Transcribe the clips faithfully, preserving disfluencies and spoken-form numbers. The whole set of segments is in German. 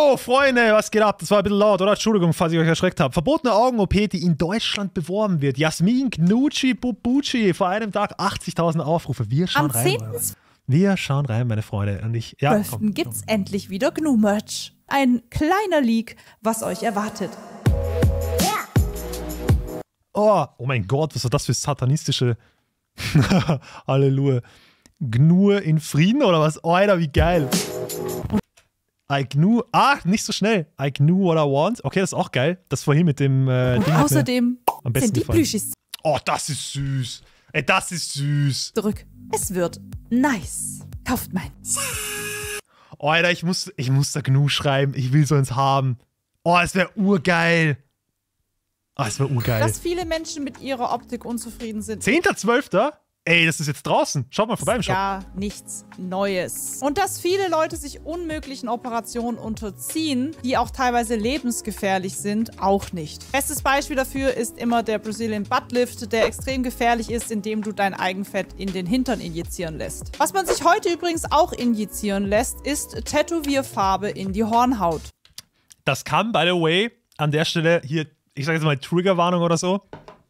Yo, Freunde, was geht ab? Das war ein bisschen laut, oder? Entschuldigung, falls ich euch erschreckt habe. Verbotene Augen-O P, die in Deutschland beworben wird. Jasmin Knucci Bubucci, vor einem Tag achtzigtausend Aufrufe. Wir schauen Am rein. zehnten Wir schauen rein, meine Freunde. Und ich, ja, komm, gibt's komm. endlich wieder G N U-Merch. Ein kleiner Leak, was euch erwartet. Oh, oh mein Gott, was war das für satanistische Halleluja. G N U in Frieden oder was? Oh, Alter, wie geil. I G N U, ah, nicht so schnell. I G N U what I want. Okay, das ist auch geil. Das vorhin mit dem äh, Und Ding außerdem am besten sind die gefallen. Plüschis Oh, das ist süß. Ey, das ist süß. zurück. Es wird nice. Kauft mein. Oh, Alter, ich muss, ich muss da G N U schreiben. Ich will so eins haben. Oh, es wäre urgeil. Oh, es wäre urgeil. Dass viele Menschen mit ihrer Optik unzufrieden sind. zehnter zwölfter Ey, das ist jetzt draußen. Schaut mal vorbei im Shop. Ja, nichts Neues. Und dass viele Leute sich unmöglichen Operationen unterziehen, die auch teilweise lebensgefährlich sind, auch nicht. Bestes Beispiel dafür ist immer der Brazilian Butt Lift, der extrem gefährlich ist, indem du dein Eigenfett in den Hintern injizieren lässt. Was man sich heute übrigens auch injizieren lässt, ist Tätowierfarbe in die Hornhaut. Das kann, by the way, an der Stelle hier, ich sage jetzt mal Triggerwarnung oder so,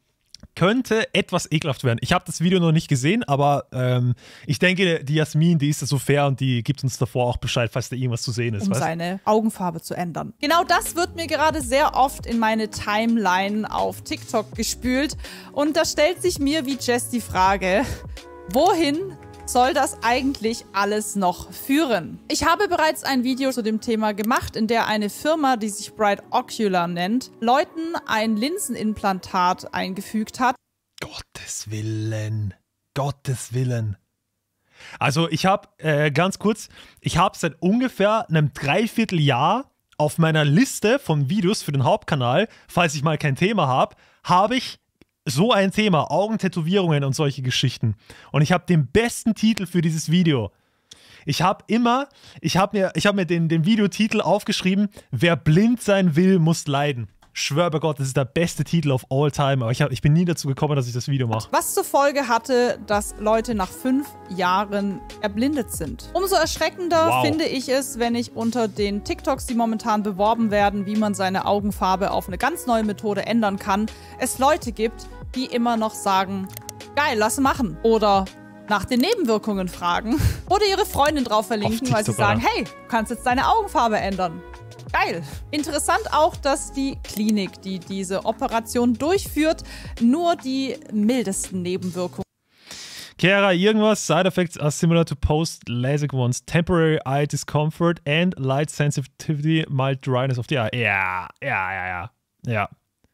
könnte etwas ekelhaft werden. Ich habe das Video noch nicht gesehen, aber ähm, ich denke, die Jasmin, die ist da so fair und die gibt uns davor auch Bescheid, falls da irgendwas zu sehen ist. Um weißt? seine Augenfarbe zu ändern. Genau das wird mir gerade sehr oft in meine Timeline auf TikTok gespült. Und da stellt sich mir wie Jess die Frage, wohin soll das eigentlich alles noch führen? Ich habe bereits ein Video zu dem Thema gemacht, in der eine Firma, die sich Bright Ocular nennt, Leuten ein Linsenimplantat eingefügt hat. Gottes Willen. Gottes Willen. Also ich habe, äh, ganz kurz, ich habe seit ungefähr einem Dreivierteljahr auf meiner Liste von Videos für den Hauptkanal, falls ich mal kein Thema habe, habe ich so ein Thema, Augentätowierungen und solche Geschichten. Und ich habe den besten Titel für dieses Video. Ich habe immer, ich habe mir, ich hab mir den, den Videotitel aufgeschrieben, wer blind sein will, muss leiden. Schwör bei Gott, das ist der beste Titel of all time. Aber ich, hab, ich bin nie dazu gekommen, dass ich das Video mache. Was zur Folge hatte, dass Leute nach fünf Jahren erblindet sind. Umso erschreckender Wow. finde ich es, wenn ich unter den TikToks, die momentan beworben werden, wie man seine Augenfarbe auf eine ganz neue Methode ändern kann, es Leute gibt, die immer noch sagen, geil, lass machen. Oder nach den Nebenwirkungen fragen. Oder ihre Freundin drauf verlinken, TikTok, weil sie sagen, oder? hey, du kannst jetzt deine Augenfarbe ändern. Geil. Interessant auch, dass die Klinik, die diese Operation durchführt, nur die mildesten Nebenwirkungen. Kera, irgendwas, Side effects are similar to post-LASIK ones. Temporary eye discomfort and light sensitivity, mild dryness of the eye. Ja, ja, ja, ja. Ja.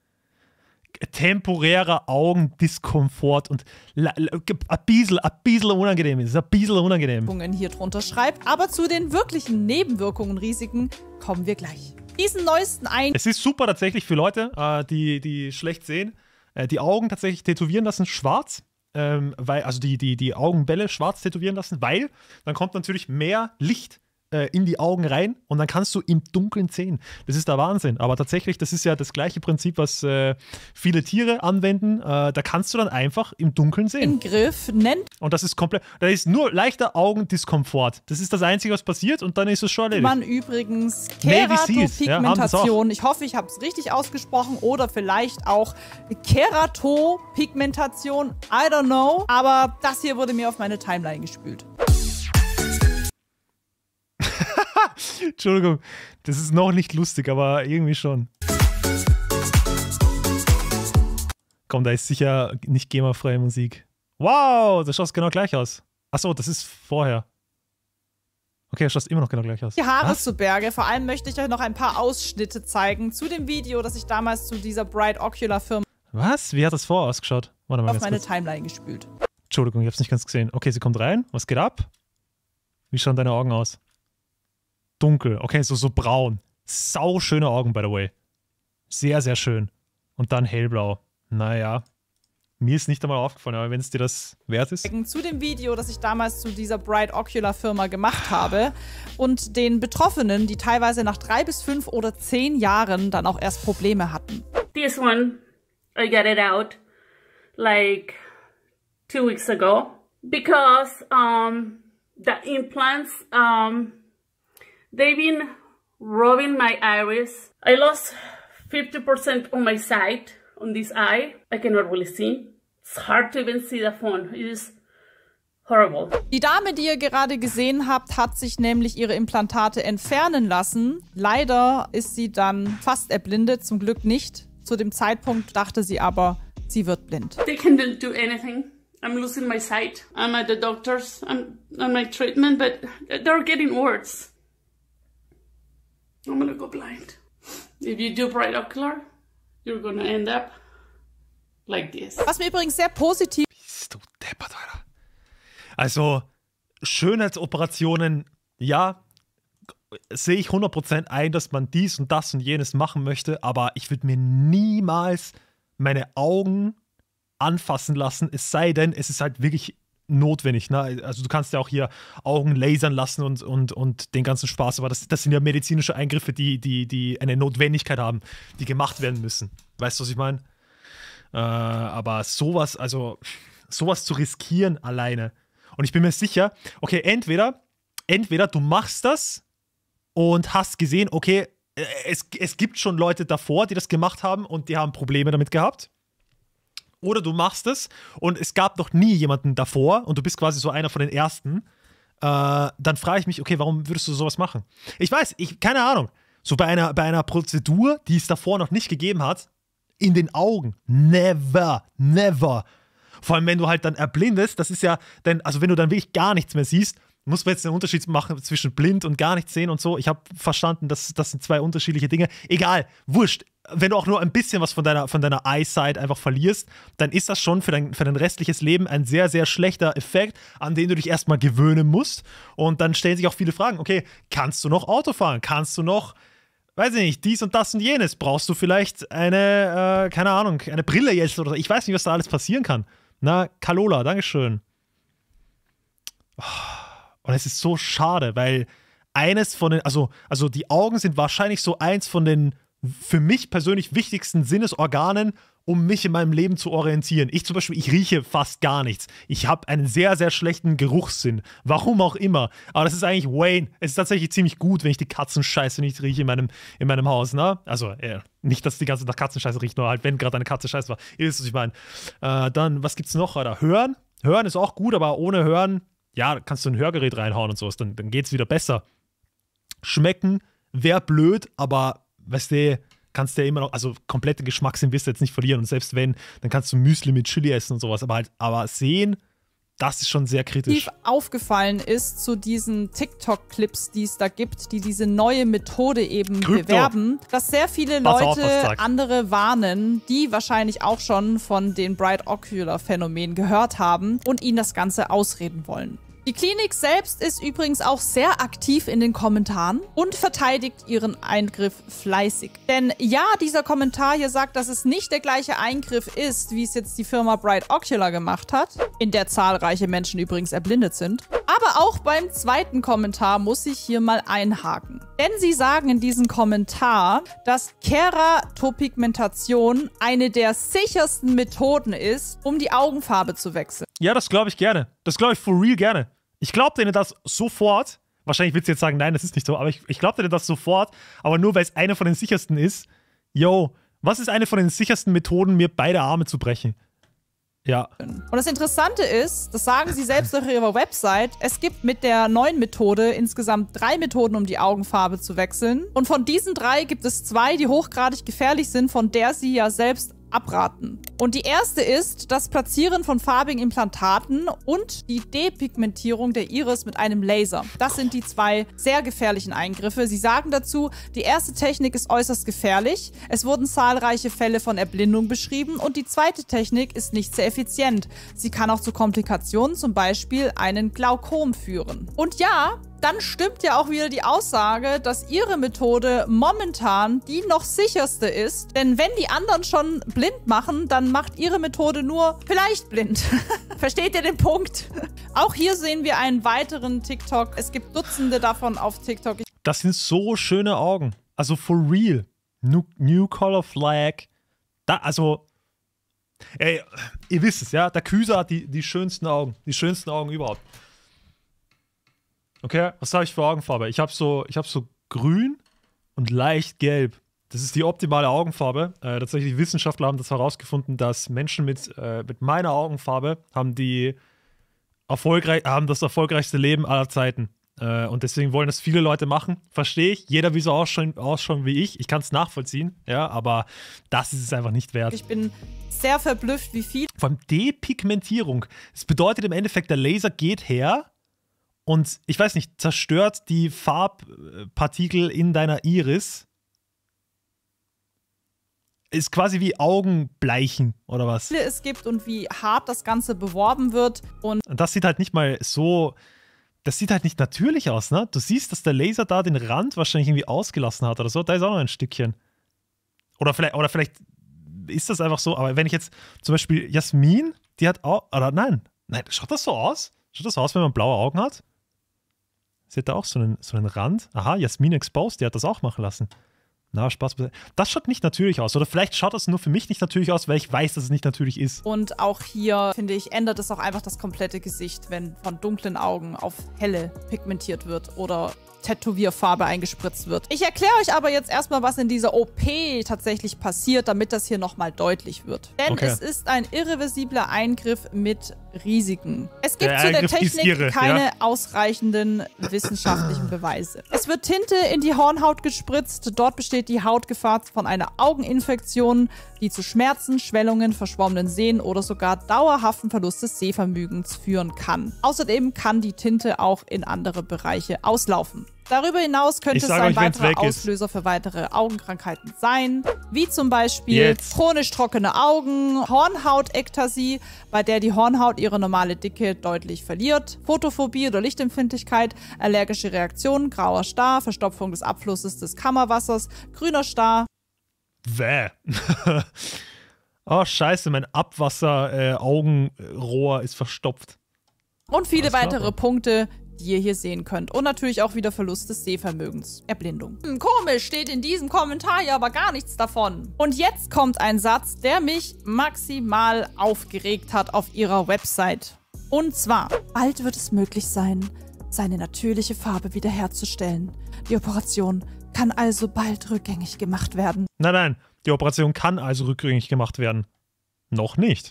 Temporärer Augendiskomfort und ein bisschen, ein bisschen unangenehm ist. Ein bisschen unangenehm. Hier drunter schreibt. Aber zu den wirklichen Nebenwirkungen, Risiken kommen wir gleich. Diesen neuesten ein. Es ist super tatsächlich für Leute, äh, die, die schlecht sehen, äh, die Augen tatsächlich tätowieren lassen, schwarz. Ähm, weil, also die, die, die Augenbälle schwarz tätowieren lassen, weil dann kommt natürlich mehr Licht in die Augen rein und dann kannst du im Dunkeln sehen. Das ist der Wahnsinn. Aber tatsächlich, das ist ja das gleiche Prinzip, was äh, viele Tiere anwenden. Äh, da kannst du dann einfach im Dunkeln sehen. In Griff nennt Und das ist komplett, da ist nur leichter Augendiskomfort. Das ist das Einzige, was passiert und dann ist es schon erledigt. man übrigens Navy Seals, ja, haben das auch. Keratopigmentation. Ich hoffe, ich habe es richtig ausgesprochen. Oder vielleicht auch Keratopigmentation. I don't know. Aber das hier wurde mir auf meine Timeline gespült. Entschuldigung, das ist noch nicht lustig, aber irgendwie schon. Komm, da ist sicher nicht GEMA-freie Musik. Wow, das schaut genau gleich aus. Achso, das ist vorher. Okay, das schaut immer noch genau gleich aus. Die Haare Was? zu Berge. Vor allem möchte ich euch noch ein paar Ausschnitte zeigen zu dem Video, das ich damals zu dieser Bright Ocular Firma Was? Wie hat das vorher ausgeschaut? Warte mal auf ganz meine kurz. Timeline gespült. Entschuldigung, ich hab's nicht ganz gesehen. Okay, sie kommt rein. Was geht ab? Wie schauen deine Augen aus? Dunkel. Okay, so, so braun. Sau schöne Augen, by the way. Sehr, sehr schön. Und dann hellblau. Naja. Mir ist nicht einmal aufgefallen, aber wenn es dir das wert ist. Zu dem Video, das ich damals zu dieser Bright Ocular Firma gemacht habe und den Betroffenen, die teilweise nach drei bis fünf oder zehn Jahren dann auch erst Probleme hatten. This one, I got it out like two weeks ago because um, the implants, um, they've been rubbing my iris. I lost fifty percent on my sight on this eye. I cannot really see. It's hard to even see the phone. It is horrible. Die Dame, die ihr gerade gesehen habt, hat sich nämlich ihre Implantate entfernen lassen. Leider ist sie dann fast erblindet, zum Glück nicht. Zu dem Zeitpunkt dachte sie aber, sie wird blind. They can't do anything. I'm losing my sight. I'm at the doctors. I'm on my treatment, but they're getting worse. I'm gonna go blind. If you do bright ocular, you're gonna end up like this. Was mir übrigens sehr positiv... Bist du deppert, Alter. Also, Schönheitsoperationen, ja, sehe ich hundert Prozent ein, dass man dies und das und jenes machen möchte, aber ich würde mir niemals meine Augen anfassen lassen, es sei denn, es ist halt wirklich notwendig. Ne? Also du kannst ja auch hier Augen lasern lassen und, und, und den ganzen Spaß, aber das, das sind ja medizinische Eingriffe, die, die, die eine Notwendigkeit haben, die gemacht werden müssen. Weißt du, was ich meine? Äh, aber sowas, also sowas zu riskieren alleine. Und ich bin mir sicher, okay, entweder, entweder du machst das und hast gesehen, okay, es, es gibt schon Leute davor, die das gemacht haben und die haben Probleme damit gehabt. Oder du machst es und es gab noch nie jemanden davor und du bist quasi so einer von den Ersten. Äh, dann frage ich mich, okay, warum würdest du sowas machen? Ich weiß, ich, keine Ahnung. So bei einer, bei einer Prozedur, die es davor noch nicht gegeben hat, in den Augen. Never, never. Vor allem, wenn du halt dann erblindest, das ist ja, denn, also wenn du dann wirklich gar nichts mehr siehst, muss man jetzt einen Unterschied machen zwischen blind und gar nichts sehen und so. Ich habe verstanden, dass das sind zwei unterschiedliche Dinge. Egal, wurscht. Wenn du auch nur ein bisschen was von deiner, von deiner Eyesight einfach verlierst, dann ist das schon für dein, für dein restliches Leben ein sehr, sehr schlechter Effekt, an den du dich erstmal gewöhnen musst. Und dann stellen sich auch viele Fragen. Okay, kannst du noch Auto fahren? Kannst du noch, weiß ich nicht, dies und das und jenes? Brauchst du vielleicht eine, äh, keine Ahnung, eine Brille jetzt oder so? Ich weiß nicht, was da alles passieren kann. Na, Kalola, Dankeschön. Und es ist so schade, weil eines von den, also, also die Augen sind wahrscheinlich so eins von den für mich persönlich wichtigsten Sinnesorganen, um mich in meinem Leben zu orientieren. Ich zum Beispiel, ich rieche fast gar nichts. Ich habe einen sehr, sehr schlechten Geruchssinn. Warum auch immer. Aber das ist eigentlich Wayne. Es ist tatsächlich ziemlich gut, wenn ich die Katzenscheiße nicht rieche in meinem, in meinem Haus. Ne? Also, äh, nicht, dass die ganze Zeit nach Katzenscheiße riecht, nur halt, wenn gerade eine Katze scheiße war. Ihr wisst, was ich meine. Äh, dann, was gibt's noch? Oder? Hören. Hören ist auch gut, aber ohne Hören, ja, kannst du ein Hörgerät reinhauen und sowas. Dann, dann geht's wieder besser. Schmecken wäre blöd, aber weißt du, kannst du ja immer noch, also komplette Geschmackssinn wirst du jetzt nicht verlieren und selbst wenn, dann kannst du Müsli mit Chili essen und sowas, aber halt, aber sehen, das ist schon sehr kritisch. Aufgefallen ist zu diesen TikTok-Clips, die es da gibt, die diese neue Methode eben Krypto. bewerben, dass sehr viele Pass auf, Leute was sagt. andere warnen, die wahrscheinlich auch schon von den Bright Ocular Phänomen gehört haben und ihnen das Ganze ausreden wollen. Die Klinik selbst ist übrigens auch sehr aktiv in den Kommentaren und verteidigt ihren Eingriff fleißig. Denn ja, dieser Kommentar hier sagt, dass es nicht der gleiche Eingriff ist, wie es jetzt die Firma Bright Ocular gemacht hat, in der zahlreiche Menschen übrigens erblindet sind. Aber auch beim zweiten Kommentar muss ich hier mal einhaken. Denn sie sagen in diesem Kommentar, dass Keratopigmentation eine der sichersten Methoden ist, um die Augenfarbe zu wechseln. Ja, das glaube ich gerne. Das glaube ich for real gerne. Ich glaube denen das sofort. Wahrscheinlich willst du jetzt sagen, nein, das ist nicht so, aber ich, ich glaube denen das sofort. Aber nur, weil es eine von den sichersten ist. Yo, was ist eine von den sichersten Methoden, mir beide Arme zu brechen? Ja. Und das Interessante ist, das sagen sie selbst auf ihrer Website, es gibt mit der neuen Methode insgesamt drei Methoden, um die Augenfarbe zu wechseln. Und von diesen drei gibt es zwei, die hochgradig gefährlich sind, von der sie ja selbst abraten. Und die erste ist das Platzieren von farbigen Implantaten und die Depigmentierung der Iris mit einem Laser. Das sind die zwei sehr gefährlichen Eingriffe. Sie sagen dazu, die erste Technik ist äußerst gefährlich. Es wurden zahlreiche Fälle von Erblindung beschrieben und die zweite Technik ist nicht sehr effizient. Sie kann auch zu Komplikationen, zum Beispiel einen Glaukom führen. Und ja, dann stimmt ja auch wieder die Aussage, dass ihre Methode momentan die noch sicherste ist. Denn wenn die anderen schon blind machen, dann macht ihre Methode nur vielleicht blind. Versteht ihr den Punkt? Auch hier sehen wir einen weiteren TikTok. Es gibt Dutzende davon auf TikTok. Das sind so schöne Augen. Also for real. New, new Color Flag. Da, also, ey, ihr wisst es, ja. Der Küser hat die, die schönsten Augen. Die schönsten Augen überhaupt. Okay, was habe ich für Augenfarbe? Ich habe so, ich habe so grün, und leicht gelb. Das ist die optimale Augenfarbe. Äh, tatsächlich, Wissenschaftler haben das herausgefunden, dass Menschen mit, äh, mit meiner Augenfarbe haben, die erfolgreich, haben das erfolgreichste Leben aller Zeiten. Äh, und deswegen wollen das viele Leute machen. Verstehe ich. Jeder will so ausschauen, ausschauen wie ich. Ich kann es nachvollziehen. Ja, aber das ist es einfach nicht wert. Ich bin sehr verblüfft, wie viel. Vor allem Depigmentierung. Das bedeutet im Endeffekt, der Laser geht her und, ich weiß nicht, zerstört die Farbpartikel in deiner Iris. Ist quasi wie Augenbleichen oder was? Es gibt und wie hart das Ganze beworben wird. Und Und das sieht halt nicht mal so, das sieht halt nicht natürlich aus, ne? Du siehst, dass der Laser da den Rand wahrscheinlich irgendwie ausgelassen hat oder so. Da ist auch noch ein Stückchen. Oder vielleicht, oder vielleicht ist das einfach so, aber wenn ich jetzt zum Beispiel Jasmin, die hat auch, oder nein, nein, schaut das so aus? Schaut das aus, wenn man blaue Augen hat? Sie hat da auch so einen, so einen Rand. Aha, Jasmin Exposed, die hat das auch machen lassen. Na, Spaß. Das schaut nicht natürlich aus. Oder vielleicht schaut das nur für mich nicht natürlich aus, weil ich weiß, dass es nicht natürlich ist. Und auch hier, finde ich, ändert es auch einfach das komplette Gesicht, wenn von dunklen Augen auf helle pigmentiert wird oder Tätowierfarbe eingespritzt wird. Ich erkläre euch aber jetzt erstmal, was in dieser O P tatsächlich passiert, damit das hier nochmal deutlich wird. Denn Okay. es ist ein irreversibler Eingriff mit Risiken. Es gibt Der zu der Eingriff ist Technik irre, keine ja. ausreichenden wissenschaftlichen Beweise. Es wird Tinte in die Hornhaut gespritzt. Dort besteht die Hautgefahr von einer Augeninfektion, die zu Schmerzen, Schwellungen, verschwommenen Sehen oder sogar dauerhaften Verlust des Sehvermögens führen kann. Außerdem kann die Tinte auch in andere Bereiche auslaufen. Darüber hinaus könnte Ich es sag ein euch, wenn's weiterer weg ist. Auslöser für weitere Augenkrankheiten sein, wie zum Beispiel Jetzt. chronisch trockene Augen, Hornhautektasie, bei der die Hornhaut ihre normale Dicke deutlich verliert, Photophobie oder Lichtempfindlichkeit, allergische Reaktionen, grauer Star, Verstopfung des Abflusses des Kammerwassers, grüner Star. Wäh. Oh, scheiße, mein Abwasser-Augenrohr ist verstopft. Und viele Alles klar, weitere ja. Punkte, die ihr hier sehen könnt. Und natürlich auch wieder Verlust des Sehvermögens. Erblindung. Hm, komisch, steht in diesem Kommentar ja aber gar nichts davon. Und jetzt kommt ein Satz, der mich maximal aufgeregt hat auf ihrer Website. Und zwar, bald wird es möglich sein, seine natürliche Farbe wiederherzustellen. Die Operation kann also bald rückgängig gemacht werden. Nein, nein, die Operation kann also rückgängig gemacht werden. Noch nicht.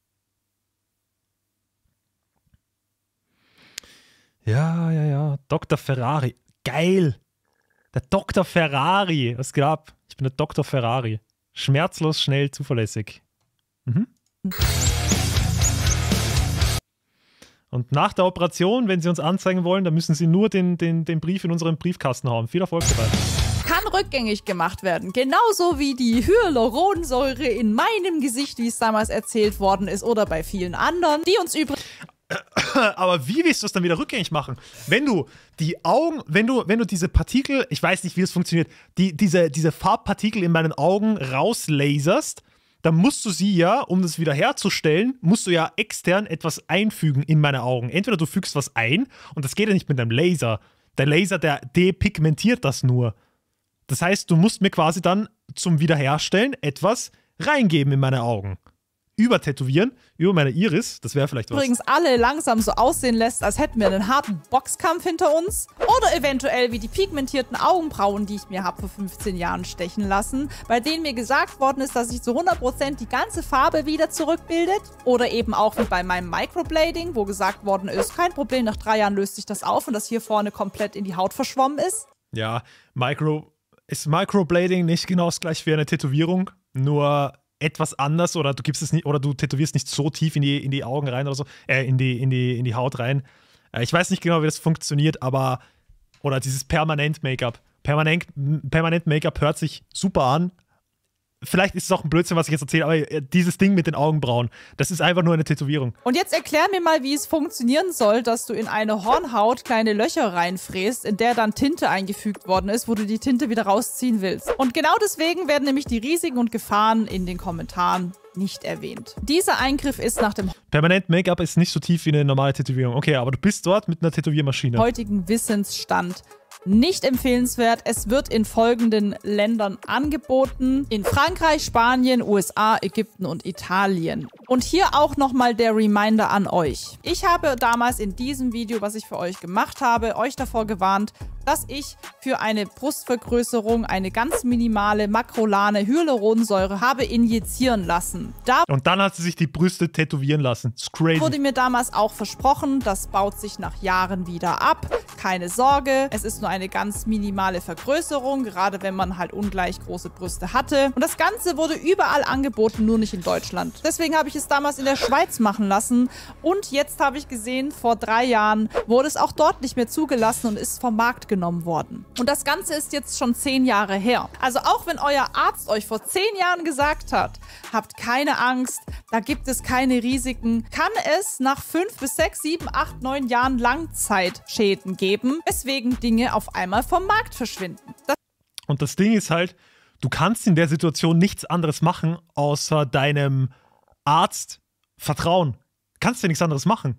Ja, ja, ja. Doktor Ferrari. Geil. Der Doktor Ferrari. Was geht ab? Ich bin der Doktor Ferrari. Schmerzlos, schnell, zuverlässig. Mhm. Und nach der Operation, wenn Sie uns anzeigen wollen, dann müssen Sie nur den, den, den Brief in unseren Briefkasten hauen. Viel Erfolg dabei. Kann rückgängig gemacht werden. Genauso wie die Hyaluronsäure in meinem Gesicht, wie es damals erzählt worden ist, oder bei vielen anderen, die uns übrigens... Aber wie willst du es dann wieder rückgängig machen? Wenn du die Augen, wenn du, wenn du diese Partikel, ich weiß nicht, wie das funktioniert, die, diese, diese Farbpartikel in meinen Augen rauslaserst, dann musst du sie ja, um das wieder herzustellen, musst du ja extern etwas einfügen in meine Augen. Entweder du fügst was ein und das geht ja nicht mit deinem Laser. Der Laser, der depigmentiert das nur. Das heißt, du musst mir quasi dann zum Wiederherstellen etwas reingeben in meine Augen. Übertätowieren, über meine Iris, das wäre vielleicht was. übrigens alle langsam so aussehen lässt, als hätten wir einen harten Boxkampf hinter uns. Oder eventuell wie die pigmentierten Augenbrauen, die ich mir habe vor fünfzehn Jahren stechen lassen, bei denen mir gesagt worden ist, dass sich zu hundert Prozent die ganze Farbe wieder zurückbildet. Oder eben auch wie bei meinem Microblading, wo gesagt worden ist, kein Problem, nach drei Jahren löst sich das auf und das hier vorne komplett in die Haut verschwommen ist. Ja, Micro, ist Microblading nicht genau das gleiche wie eine Tätowierung, nur etwas anders oder du gibst es nicht oder du tätowierst nicht so tief in die, in die Augen rein oder so, äh, in die, in die, in die Haut rein. Äh, ich weiß nicht genau, wie das funktioniert, aber oder dieses Permanent-Make-up. Permanent, Permanent Make-up hört sich super an. Vielleicht ist es auch ein Blödsinn, was ich jetzt erzähle, aber dieses Ding mit den Augenbrauen, das ist einfach nur eine Tätowierung. Und jetzt erklär mir mal, wie es funktionieren soll, dass du in eine Hornhaut kleine Löcher reinfräst, in der dann Tinte eingefügt worden ist, wo du die Tinte wieder rausziehen willst. Und genau deswegen werden nämlich die Risiken und Gefahren in den Kommentaren nicht erwähnt. Dieser Eingriff ist nach dem Permanent Make-up ist nicht so tief wie eine normale Tätowierung. Okay, aber du bist dort mit einer Tätowiermaschine. heutigen Wissensstand nicht empfehlenswert. Es wird in folgenden Ländern angeboten. In Frankreich, Spanien, U S A, Ägypten und Italien. Und hier auch nochmal der Reminder an euch. Ich habe damals in diesem Video, was ich für euch gemacht habe, euch davor gewarnt, dass ich für eine Brustvergrößerung eine ganz minimale makrolane Hyaluronsäure habe injizieren lassen. Da Und dann hat sie sich die Brüste tätowieren lassen. It's crazy. wurde mir damals auch versprochen, das baut sich nach Jahren wieder ab. Keine Sorge, es ist nur eine ganz minimale Vergrößerung, gerade wenn man halt ungleich große Brüste hatte. Und das Ganze wurde überall angeboten, nur nicht in Deutschland. Deswegen habe ich es damals in der Schweiz machen lassen. Und jetzt habe ich gesehen, vor drei Jahren wurde es auch dort nicht mehr zugelassen und ist vom Markt genommen worden. Und das Ganze ist jetzt schon zehn Jahre her. Also auch wenn euer Arzt euch vor zehn Jahren gesagt hat, habt keine Angst, da gibt es keine Risiken, kann es nach fünf bis sechs, sieben, acht, neun Jahren Langzeitschäden geben, weswegen Dinge auf einmal vom Markt verschwinden. Das Und das Ding ist halt, du kannst in der Situation nichts anderes machen, außer deinem Arzt vertrauen. Kannst ja nichts anderes machen.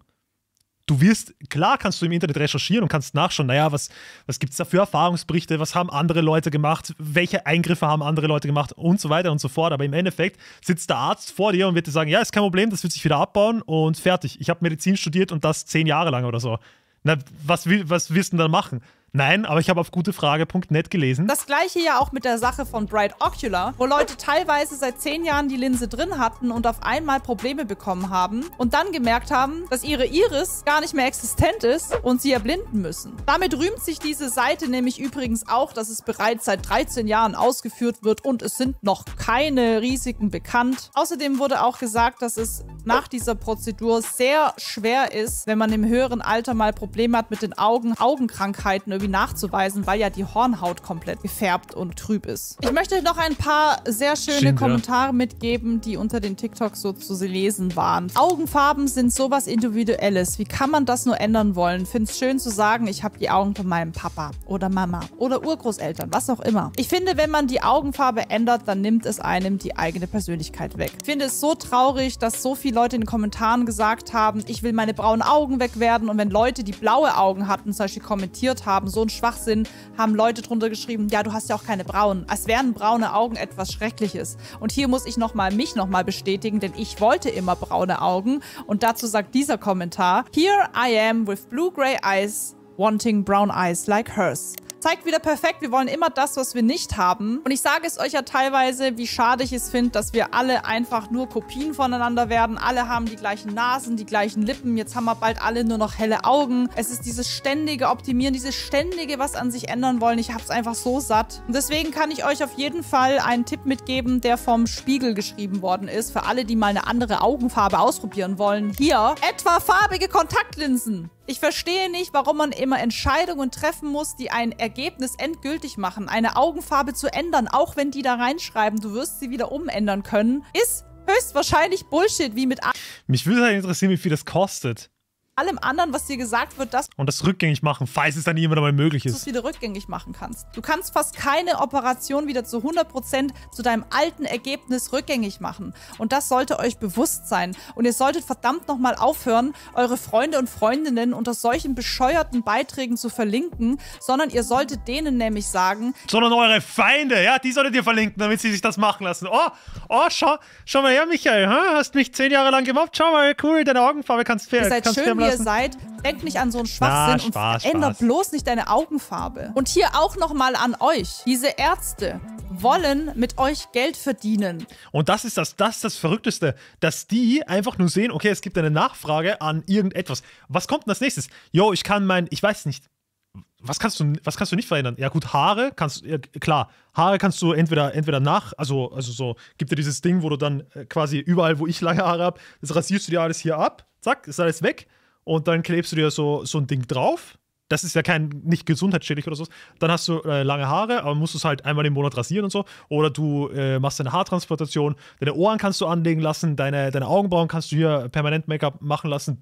Du wirst, klar kannst du im Internet recherchieren und kannst nachschauen, naja, was, was gibt es da für Erfahrungsberichte, was haben andere Leute gemacht, welche Eingriffe haben andere Leute gemacht und so weiter und so fort. Aber im Endeffekt sitzt der Arzt vor dir und wird dir sagen, ja, ist kein Problem, das wird sich wieder abbauen und fertig. Ich habe Medizin studiert und das zehn Jahre lang oder so. Na, was, will, was willst du denn da machen? Nein, aber ich habe auf gutefrage punkt net gelesen. Das gleiche ja auch mit der Sache von Bright Ocular, wo Leute teilweise seit zehn Jahren die Linse drin hatten und auf einmal Probleme bekommen haben und dann gemerkt haben, dass ihre Iris gar nicht mehr existent ist und sie erblinden müssen. Damit rühmt sich diese Seite nämlich übrigens auch, dass es bereits seit dreizehn Jahren ausgeführt wird und es sind noch keine Risiken bekannt. Außerdem wurde auch gesagt, dass es nach dieser Prozedur sehr schwer ist, wenn man im höheren Alter mal Probleme hat mit den Augen, Augenkrankheiten irgendwie nachzuweisen, weil ja die Hornhaut komplett gefärbt und trüb ist. Ich möchte noch ein paar sehr schöne Stimmt, Kommentare ja. mitgeben, die unter den TikToks so zu lesen waren. Augenfarben sind sowas Individuelles. Wie kann man das nur ändern wollen? Find's schön zu sagen, ich habe die Augen von meinem Papa oder Mama oder Urgroßeltern, was auch immer. Ich finde, wenn man die Augenfarbe ändert, dann nimmt es einem die eigene Persönlichkeit weg. Ich finde es so traurig, dass so viele Leute in den Kommentaren gesagt haben, ich will meine braunen Augen wegwerden und wenn Leute, die blaue Augen hatten, zum Beispiel kommentiert haben, so ein Schwachsinn, haben Leute drunter geschrieben, ja, du hast ja auch keine braunen. Als wären braune Augen etwas Schreckliches. Und hier muss ich noch mal, mich nochmal bestätigen, denn ich wollte immer braune Augen. Und dazu sagt dieser Kommentar, Here I am with blue-gray eyes, wanting brown eyes like hers. Zeigt wieder perfekt, wir wollen immer das, was wir nicht haben. Und ich sage es euch ja teilweise, wie schade ich es finde, dass wir alle einfach nur Kopien voneinander werden. Alle haben die gleichen Nasen, die gleichen Lippen. Jetzt haben wir bald alle nur noch helle Augen. Es ist dieses ständige Optimieren, dieses ständige was an sich ändern wollen. Ich habe es einfach so satt. Und deswegen kann ich euch auf jeden Fall einen Tipp mitgeben, der vom Spiegel geschrieben worden ist. Für alle, die mal eine andere Augenfarbe ausprobieren wollen. Hier, etwa farbige Kontaktlinsen. Ich verstehe nicht, warum man immer Entscheidungen treffen muss, die ein Ergebnis endgültig machen. Eine Augenfarbe zu ändern, auch wenn die da reinschreiben, du wirst sie wieder umändern können, ist höchstwahrscheinlich Bullshit, wie mit Mich würde halt interessieren, wie viel das kostet. allem anderen, was dir gesagt wird, dass Und das rückgängig machen, falls es dann irgendwann einmal möglich du es ist. wieder rückgängig machen kannst. Du kannst fast keine Operation wieder zu hundert Prozent zu deinem alten Ergebnis rückgängig machen. Und das sollte euch bewusst sein. Und ihr solltet verdammt nochmal aufhören, eure Freunde und Freundinnen unter solchen bescheuerten Beiträgen zu verlinken, sondern ihr solltet denen nämlich sagen, Sondern eure Feinde, ja, die solltet ihr verlinken, damit sie sich das machen lassen. Oh, oh, schau, schau mal her, Michael, hm? Hast mich zehn Jahre lang gemobbt, schau mal, cool, deine Augenfarbe kannst ihr färben. seid kannst schön, färben wie ihr lassen. seid, denkt nicht an so einen Schwachsinn Na, Spaß, und ändert Spaß. bloß nicht deine Augenfarbe. Und hier auch nochmal an euch. Diese Ärzte wollen mit euch Geld verdienen. Und das ist das, das ist das Verrückteste, dass die einfach nur sehen, okay, es gibt eine Nachfrage an irgendetwas. Was kommt denn als nächstes? Jo, ich kann mein, ich weiß nicht, was kannst du, was kannst du nicht verändern? Ja gut, Haare kannst du, ja, klar, Haare kannst du entweder, entweder nach, also, also so, gibt dir dieses Ding, wo du dann äh, quasi überall, wo ich lange Haare habe, das rasierst du dir alles hier ab, zack, ist alles weg und dann klebst du dir so, so ein Ding drauf. Das ist ja kein, nicht gesundheitsschädlich oder so. Dann hast du äh, lange Haare, aber musst es halt einmal im Monat rasieren und so. Oder du äh, machst eine Haartransplantation. Deine Ohren kannst du anlegen lassen, deine, deine Augenbrauen kannst du hier permanent Make-up machen lassen.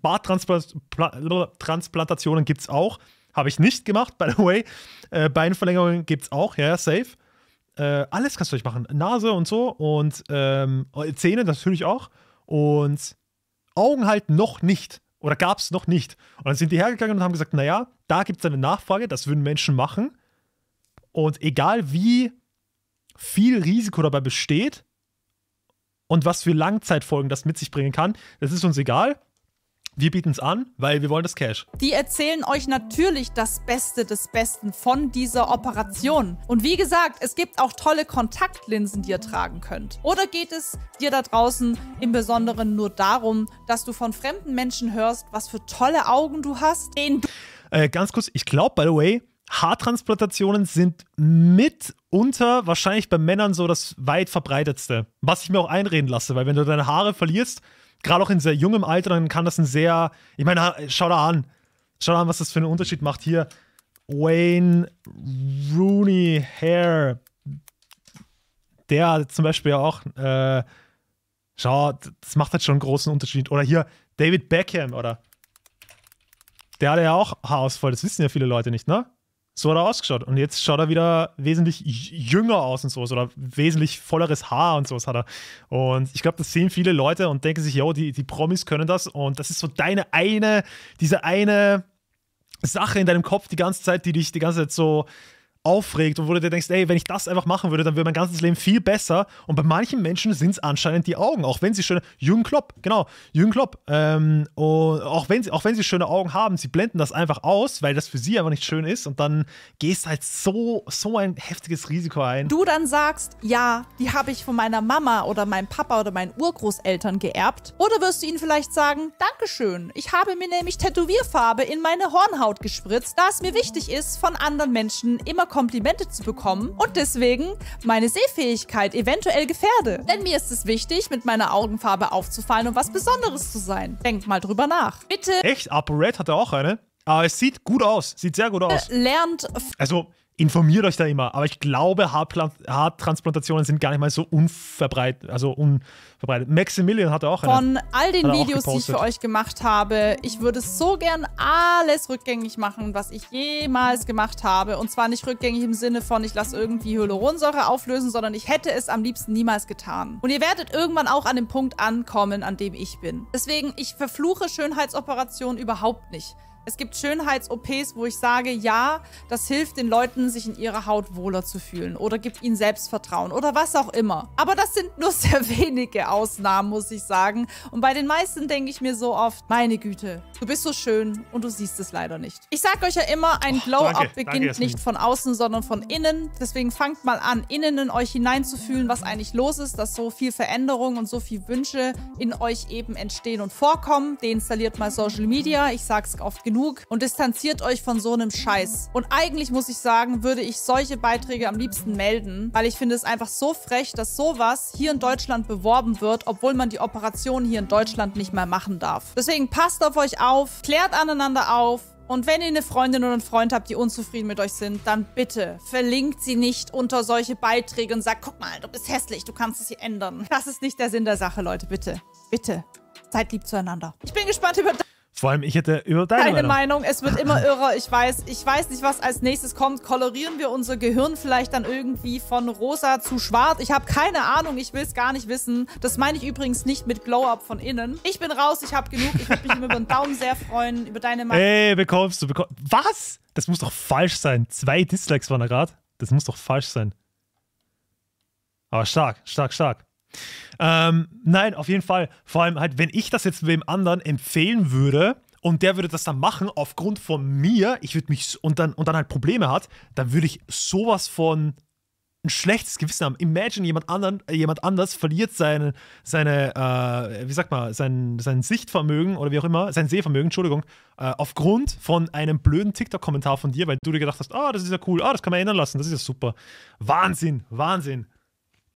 Barttransplantationen gibt es auch. Habe ich nicht gemacht, by the way. Äh, Beinverlängerungen gibt es auch, ja, safe. Äh, alles kannst du euch machen. Nase und so. Und ähm, Zähne natürlich auch. Und Augen halt noch nicht. oder gab es noch nicht. Und dann sind die hergegangen und haben gesagt, naja, da gibt es eine Nachfrage, das würden Menschen machen. Und egal wie viel Risiko dabei besteht und was für Langzeitfolgen das mit sich bringen kann, das ist uns egal. Wir bieten es an, weil wir wollen das Cash. Die erzählen euch natürlich das Beste des Besten von dieser Operation. Und wie gesagt, es gibt auch tolle Kontaktlinsen, die ihr tragen könnt. Oder geht es dir da draußen im Besonderen nur darum, dass du von fremden Menschen hörst, was für tolle Augen du hast? Den du äh, ganz kurz, ich glaube, by the way, Haartransplantationen sind mitunter wahrscheinlich bei Männern so das weit verbreitetste. Was ich mir auch einreden lasse, weil wenn du deine Haare verlierst, gerade auch in sehr jungem Alter, dann kann das ein sehr, ich meine, schau da an, schau da an, was das für einen Unterschied macht. Hier, Wayne Rooney Hair, der zum Beispiel auch, äh, schau, das macht halt schon einen großen Unterschied. Oder hier, David Beckham, oder? Der hatte ja auch Haarausfall, das wissen ja viele Leute nicht, ne? So hat er ausgeschaut. Und jetzt schaut er wieder wesentlich jünger aus und sowas oder wesentlich volleres Haar und sowas hat er. Und ich glaube, das sehen viele Leute und denken sich, yo, die, die Promis können das. Und das ist so deine eine, diese eine Sache in deinem Kopf die ganze Zeit, die dich die ganze Zeit so aufregt und wo du dir denkst, ey, wenn ich das einfach machen würde, dann wäre mein ganzes Leben viel besser. Und bei manchen Menschen sind es anscheinend die Augen, auch wenn sie schöne, Jürgen Klopp, genau, Jürgen Klopp, ähm, und auch wenn, sie, auch wenn sie schöne Augen haben, sie blenden das einfach aus, weil das für sie einfach nicht schön ist und dann gehst halt so, so ein heftiges Risiko ein. Du dann sagst, ja, die habe ich von meiner Mama oder meinem Papa oder meinen Urgroßeltern geerbt. Oder wirst du ihnen vielleicht sagen, Dankeschön, ich habe mir nämlich Tätowierfarbe in meine Hornhaut gespritzt, da es mir wichtig ist, von anderen Menschen immer Komplimente zu bekommen und deswegen meine Sehfähigkeit eventuell gefährde. Denn mir ist es wichtig, mit meiner Augenfarbe aufzufallen und was Besonderes zu sein. Denkt mal drüber nach. Bitte. Echt? ApoRed hat er auch eine? Aber es sieht gut aus. Sieht sehr gut aus. Lernt. Also informiert euch da immer. Aber ich glaube, Haartransplantationen sind gar nicht mal so unverbreitet. Also unverbreitet. Maximilian hatte auch eine. Von all den Videos, die ich für euch gemacht habe, ich würde so gern alles rückgängig machen, was ich jemals gemacht habe. Und zwar nicht rückgängig im Sinne von, ich lasse irgendwie Hyaluronsäure auflösen, sondern ich hätte es am liebsten niemals getan. Und ihr werdet irgendwann auch an dem Punkt ankommen, an dem ich bin. Deswegen, ich verfluche Schönheitsoperationen überhaupt nicht. Es gibt Schönheits-O Ps, wo ich sage, ja, das hilft den Leuten, sich in ihrer Haut wohler zu fühlen oder gibt ihnen Selbstvertrauen oder was auch immer. Aber das sind nur sehr wenige Ausnahmen, muss ich sagen. Und bei den meisten denke ich mir so oft, meine Güte, du bist so schön und du siehst es leider nicht. Ich sage euch ja immer, ein Glow-Up beginnt danke, nicht von außen, sondern von innen. Deswegen fangt mal an, innen in euch hineinzufühlen, was eigentlich los ist, dass so viel Veränderung und so viel Wünsche in euch eben entstehen und vorkommen. Deinstalliert mal Social Media, ich sag's oft genug. Und distanziert euch von so einem Scheiß. Und eigentlich muss ich sagen, würde ich solche Beiträge am liebsten melden, weil ich finde es einfach so frech, dass sowas hier in Deutschland beworben wird, obwohl man die Operation hier in Deutschland nicht mehr machen darf. Deswegen passt auf euch auf, klärt aneinander auf. Und wenn ihr eine Freundin oder einen Freund habt, die unzufrieden mit euch sind, dann bitte verlinkt sie nicht unter solche Beiträge und sagt, guck mal, du bist hässlich, du kannst es hier ändern. Das ist nicht der Sinn der Sache, Leute, bitte. Bitte. Seid lieb zueinander. Ich bin gespannt über Vor allem, ich hätte über deine Keine Meinung. Meinung, es wird immer irrer. Ich weiß, ich weiß nicht, was als nächstes kommt. Kolorieren wir unser Gehirn vielleicht dann irgendwie von rosa zu schwarz? Ich habe keine Ahnung, ich will es gar nicht wissen. Das meine ich übrigens nicht mit Glow-Up von innen. Ich bin raus, ich habe genug. Ich würde mich immer über einen Daumen sehr freuen, über deine Meinung. Ey, bekommst du, bekommst Was? Das muss doch falsch sein. Zwei Dislikes waren da gerade. Das muss doch falsch sein. Aber stark, stark, stark. Ähm, nein, auf jeden Fall. Vor allem halt, wenn ich das jetzt wem anderen empfehlen würde und der würde das dann machen aufgrund von mir, ich würde mich und dann, und dann halt Probleme hat, dann würde ich sowas von ein schlechtes Gewissen haben. Imagine, jemand, anderen, jemand anders verliert seine, seine äh, wie sagt man, sein, sein Sichtvermögen oder wie auch immer, sein Sehvermögen, Entschuldigung, äh, aufgrund von einem blöden TikTok-Kommentar von dir, weil du dir gedacht hast, ah, das ist ja cool, ah, das kann man ändern lassen, das ist ja super. Wahnsinn, Wahnsinn.